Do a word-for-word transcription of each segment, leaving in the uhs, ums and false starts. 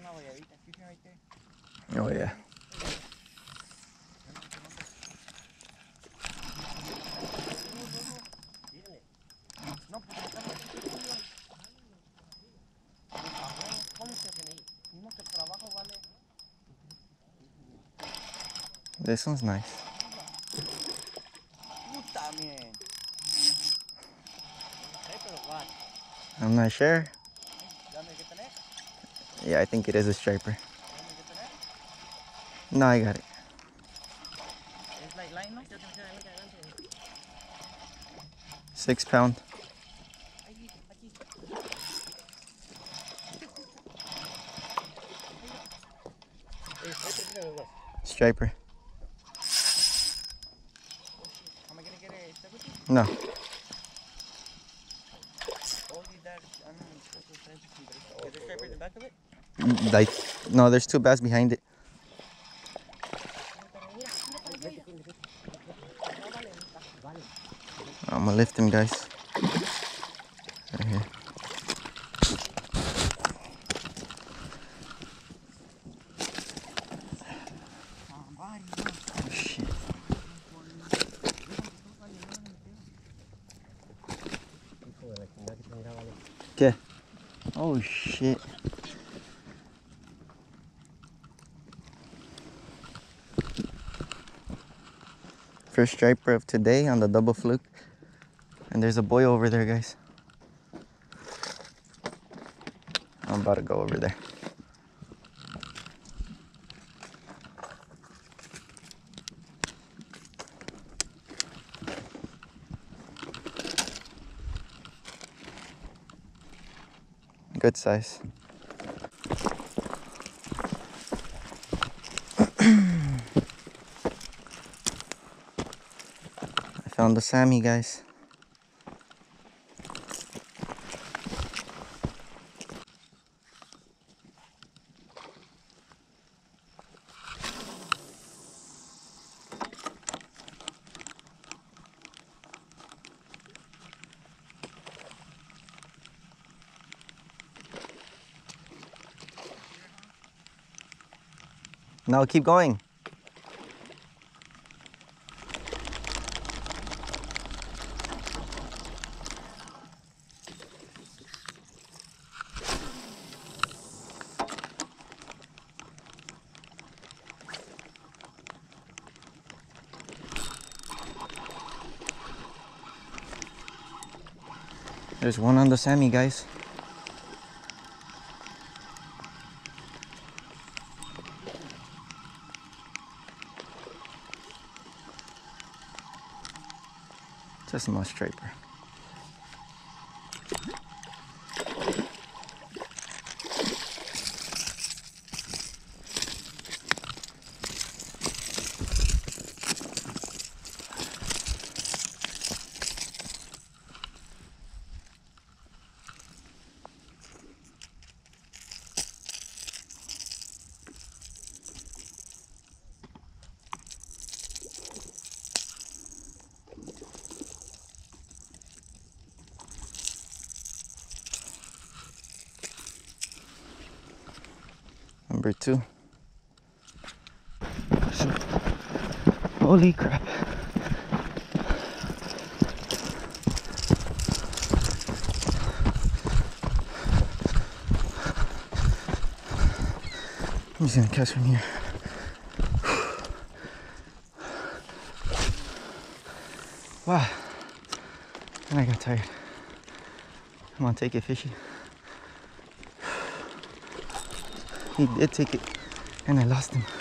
Oh yeah. This one's nice. I'm not sure. Yeah, I think it is a striper. No, I got it. Six pound. Striper. No. Like, no, there's two bass behind it. I'm gonna lift him, guys. Right here. Oh, shit. Yeah. Oh shit. First striper of today on the double fluke. And there's a boy over there, guys. I'm about to go over there. Good size. I found the Sammy, guys. No, keep going. There's one on the Sammy, guys. It's a small striper. Number two. Holy crap. I'm just gonna catch from here. Wow. And I got tired. Come on, take it, fishy. He did take it, and I lost him.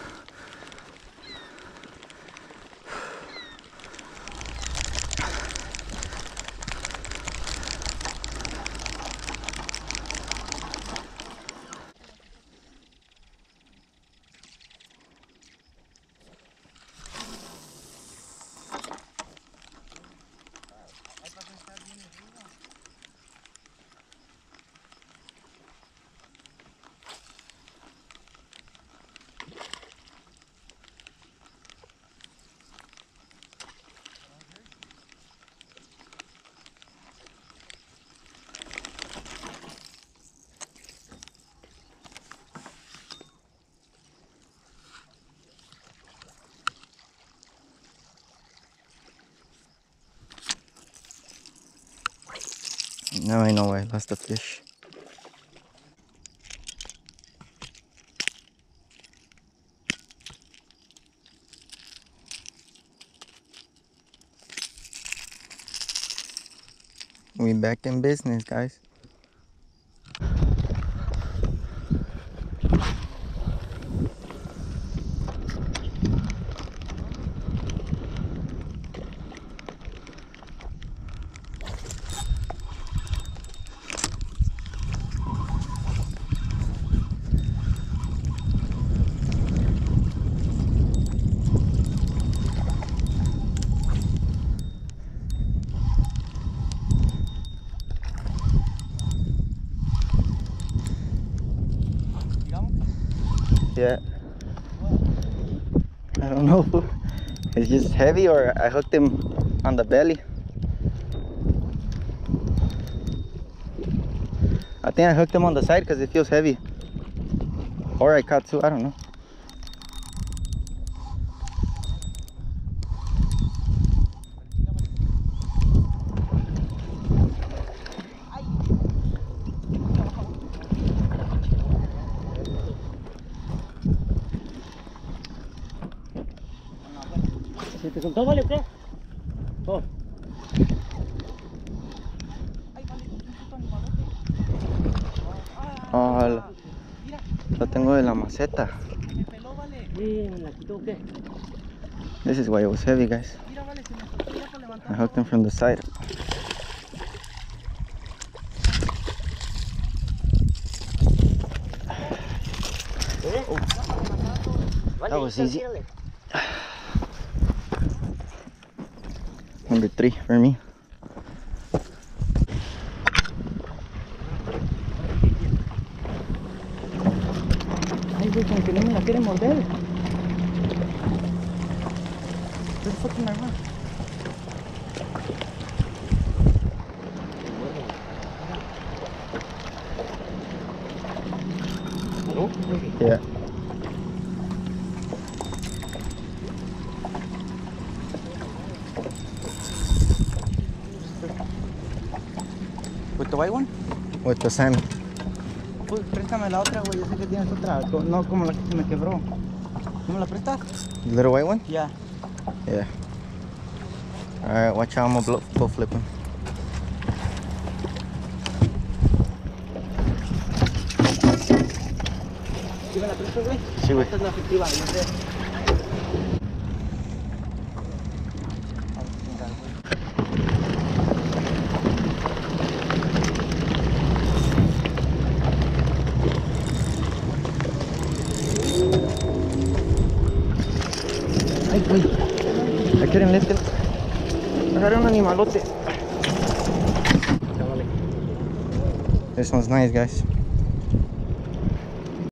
Now I know why I lost the fish. We back in business, guys. Yeah. I don't know. It's just heavy, or I hooked him on the belly. I think I hooked him on the side because it feels heavy. Or I caught two, I don't know. ¿Se te soltó, vale, o qué? Oh. Oh, lo, lo tengo de la maceta. Sí, me la quitó, ¿o qué? This is why it was heavy, guys. I hooked him from the side. Vale, That was ahí está, easy. tírale. Number three for me. Ay, güey, como que no me la quiere morder. Where the fuck am I run? ¿No? Yeah. ¿With the white one? With the sand. Pues préstame la otra, güey. Yo sé que tienes otra. co- No como la que se me quebró. ¿No me la prestas? The little white one? Ya. Yeah. Alright, watch out, I'm gonna blow, blow flip him. ¿Sí me la prestas, güey? Sí, güey. Esta es la efectiva, yo sé. Ay, güey. I couldn't lift him. Agarré un animalote. Ya, vale. This one's nice, guys.